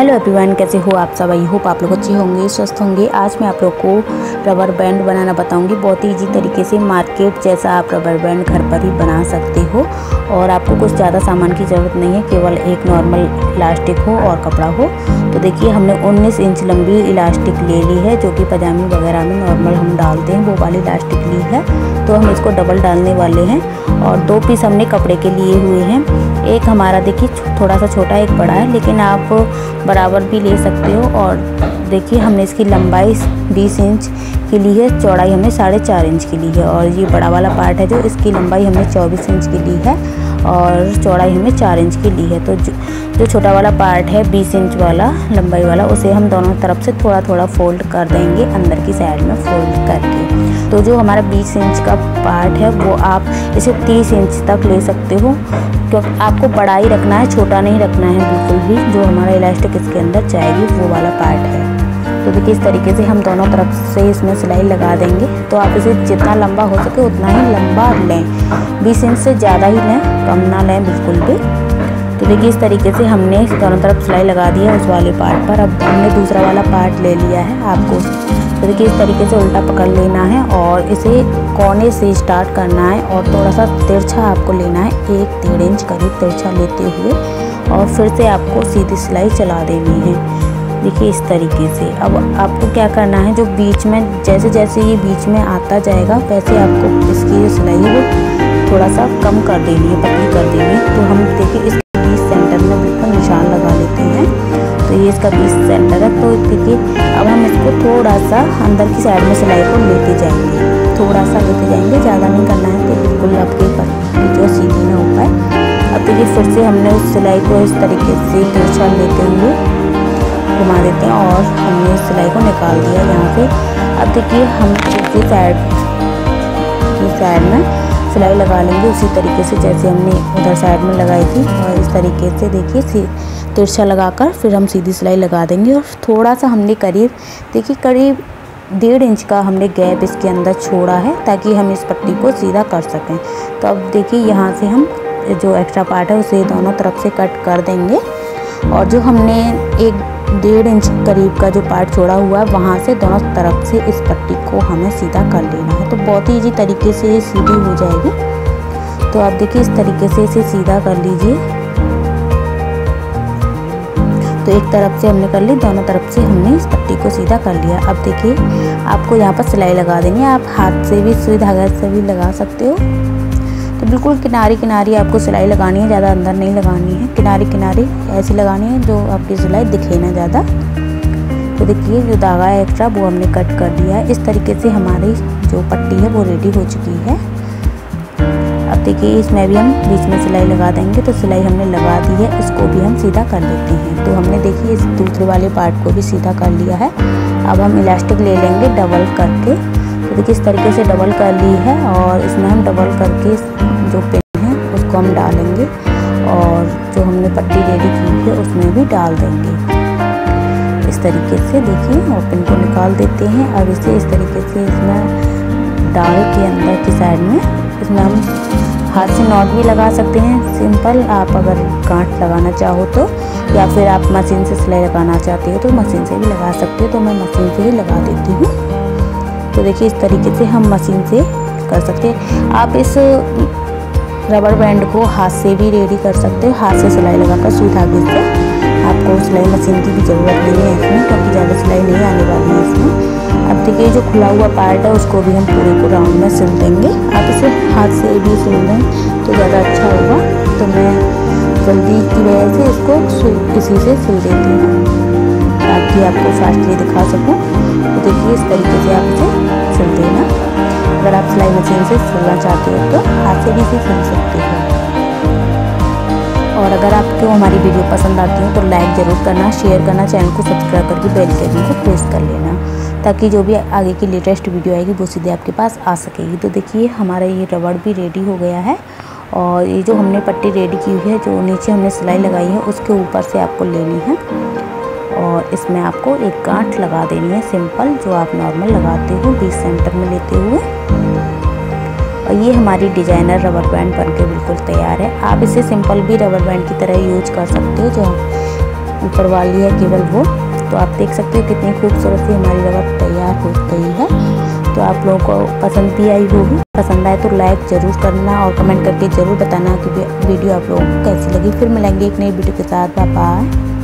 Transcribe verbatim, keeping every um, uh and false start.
Hello everyone, कैसे हो आप सब। आई होप आप लोग अच्छे होंगे, स्वस्थ होंगे। आज मैं आप लोग को रबर बैंड बनाना बताऊंगी। बहुत ही ईजी तरीके से मार्केट जैसा आप रबर बैंड घर पर ही बना सकते हो और आपको कुछ ज़्यादा सामान की ज़रूरत नहीं है, केवल एक नॉर्मल इलास्टिक हो और कपड़ा हो। तो देखिए हमने उन्नीस इंच लंबी इलास्टिक ले ली है, जो कि पजामी वगैरह में नॉर्मल हम डालते हैं, वो वाली इलास्टिक ली है। तो हम इसको डबल डालने वाले हैं और दो पीस हमने कपड़े के लिए हुए हैं। एक हमारा देखिए थोड़ा सा छोटा, एक बड़ा है, लेकिन आप बराबर भी ले सकते हो। और देखिए हमने इसकी लंबाई बीस इंच की ली है, चौड़ाई हमने साढ़े चार इंच की ली है। और ये बड़ा वाला पार्ट है जो, इसकी लंबाई हमने चौबीस इंच की ली है और चौड़ाई हमने चार इंच की ली है। तो जो, जो छोटा वाला पार्ट है बीस इंच वाला लंबाई वाला, उसे हम दोनों तरफ से थोड़ा थोड़ा फोल्ड कर देंगे, अंदर की साइड में फोल्ड करके। तो जो हमारा बीस इंच का पार्ट है वो आप इसे तीस इंच तक ले सकते हो, क्योंकि आपको बड़ा ही रखना है, छोटा नहीं रखना है बिल्कुल भी। जो हमारा इलास्टिक इसके अंदर जाएगी वो वाला पार्ट है। तो देखिए इस तरीके से हम दोनों तरफ से इसमें सिलाई लगा देंगे। तो आप इसे जितना लंबा हो सके उतना ही लंबा लें, बीस इंच से ज़्यादा ही लें, कम ना लें बिल्कुल भी। तो देखिए इस तरीके से हमने दोनों तरफ सिलाई लगा दी है उस वाले पार्ट पर। अब हमने दूसरा वाला पार्ट ले लिया है आपको। तो देखिए इस तरीके से उल्टा पकड़ लेना है और इसे कोने से स्टार्ट करना है और थोड़ा सा तिरछा आपको लेना है, एक डेढ़ इंच करीब तिरछा लेते हुए, और फिर से आपको सीधी सिलाई चला देनी है। देखिए इस तरीके से। अब आपको क्या करना है, जो बीच में जैसे जैसे ये बीच में आता जाएगा वैसे आपको इसकी सिलाई वो थोड़ा सा कम कर देनी है, पतली कर देनी है। तो हम देखिए इसके बीच सेंटर में बिल्कुल निशान लगा लेते हैं। तो ये इसका बीच सेंटर है। तो देखिए अब हम इसको थोड़ा सा अंदर की साइड में सिलाई को लेते जाएंगे, थोड़ा सा लेते जाएंगे, ज़्यादा नहीं करना है तो बिल्कुल आपके पत्ती जो सीधी ना हो पाए। अब देखिए फिर से हमने उस सिलाई को इस तरीके से तिरछा लेते हुए घुमा देते हैं और हमने सिलाई को निकाल दिया यहाँ पे। अब देखिए हम दूसरी साइड की साइड में सिलाई लगा लेंगे उसी तरीके से जैसे हमने उधर साइड में लगाई थी। और इस तरीके से देखिए तिरछा लगाकर फिर हम सीधी सिलाई लगा देंगे। और थोड़ा सा हमने करीब देखिए करीब डेढ़ इंच का हमने गैप इसके अंदर छोड़ा है, ताकि हम इस पट्टी को सीधा कर सकें। तो अब देखिए यहाँ से हम जो एक्स्ट्रा पार्ट है उसे दोनों तरफ से कट कर देंगे। और जो हमने एक डेढ़ इंच करीब का जो पार्ट छोड़ा हुआ है वहाँ से दोनों तरफ से इस पट्टी को हमें सीधा कर लेना है। तो बहुत ही ईजी तरीके से ये सीधी हो जाएगी। तो आप देखिए इस तरीके से इसे सीधा कर लीजिए। तो एक तरफ से हमने कर ली, दोनों तरफ से हमने इस पट्टी को सीधा कर लिया। अब देखिए आपको यहाँ पर सिलाई लगा देनी है। आप हाथ से भी, सुई धागा से भी लगा सकते हो। तो बिल्कुल किनारी किनारी आपको सिलाई लगानी है, ज़्यादा अंदर नहीं लगानी है, किनारी किनारी ऐसी लगानी है जो आपकी सिलाई दिखे ना ज़्यादा। तो देखिए जो धागा है एक्स्ट्रा वो हमने कट कर दिया है। इस तरीके से हमारी जो पट्टी है वो रेडी हो चुकी है। अब देखिए इसमें भी हम बीच में सिलाई लगा देंगे। तो सिलाई हमने लगा दी है, इसको भी हम सीधा कर लेते हैं। तो हमने देखिए इस दूसरे वाले पार्ट को भी सीधा कर लिया है। अब हम इलास्टिक ले लेंगे डबल करके। तो देखिए इस तरीके से डबल कर ली है और इसमें हम डबल करके जो पिन है उसको हम डालेंगे और जो हमने पट्टी रेडी की है उसमें भी डाल देंगे इस तरीके से। देखिए और पिन को निकाल देते हैं। अब इसे इस तरीके से इसमें डाल के अंदर की साइड में इसमें हम हाथ से नॉट भी लगा सकते हैं सिंपल, आप अगर गांठ लगाना चाहो तो, या फिर आप मशीन से सिलाई लगाना चाहते हो तो मशीन से भी लगा सकते हो। तो मैं मशीन से ही लगा देती हूँ। तो देखिए इस तरीके से हम मशीन से कर सकते हैं। आप इस रबर बैंड को हाथ से भी रेडी कर सकते हो, हाथ से सिलाई लगाकर सुई धागे से। आपको सिलाई मशीन की भी ज़रूरत नहीं है इसमें, क्योंकि ज़्यादा सिलाई नहीं आने वाली है इसमें। अब देखिए जो खुला हुआ पार्ट है उसको भी हम पूरे को राउंड में सिल देंगे। आप इसे हाथ से भी सिल दें तो ज़्यादा अच्छा होगा। तो मैं जल्दी की वजह से इसको इसी से सिल देती हूँ ताकि आपको फास्टली दिखा सकूँ। तो देखिए इस तरीके से आप इसे सिल देना। अगर आप सिलाई मशीन से सिलना चाहते हो तो हाथ से भी इसे सिल सकते हो। और अगर आपको हमारी वीडियो पसंद आती है तो लाइक ज़रूर करना, शेयर करना, चैनल को सब्सक्राइब करके बेल के आइकन को प्रेस कर लेना, ताकि जो भी आगे की लेटेस्ट वीडियो आएगी वो सीधे आपके पास आ सकेगी। तो देखिए हमारा ये रबड़ भी रेडी हो गया है। और ये जो हमने पट्टी रेडी की हुई है, जो नीचे हमने सिलाई लगाई है उसके ऊपर से आपको लेनी है और इसमें आपको एक गांठ लगा देनी है सिंपल, जो आप नॉर्मल लगाते हो बीस सेंटर में लेते हुए। और ये हमारी डिजाइनर रबर बैंड बनके बिल्कुल तैयार है। आप इसे सिंपल भी रबर बैंड की तरह यूज कर सकते हो, जो ऊपर वाली है केवल वो। तो आप देख सकते हो कितनी खूबसूरत सी हमारी रबर तैयार हो गई है। तो आप लोगों को पसंद भी आई होगी। पसंद आए तो लाइक ज़रूर करना और कमेंट करके ज़रूर बताना कि वीडियो आप लोगों को कैसी लगी। फिर मिलेंगे एक नई वीडियो के साथ। Bye bye.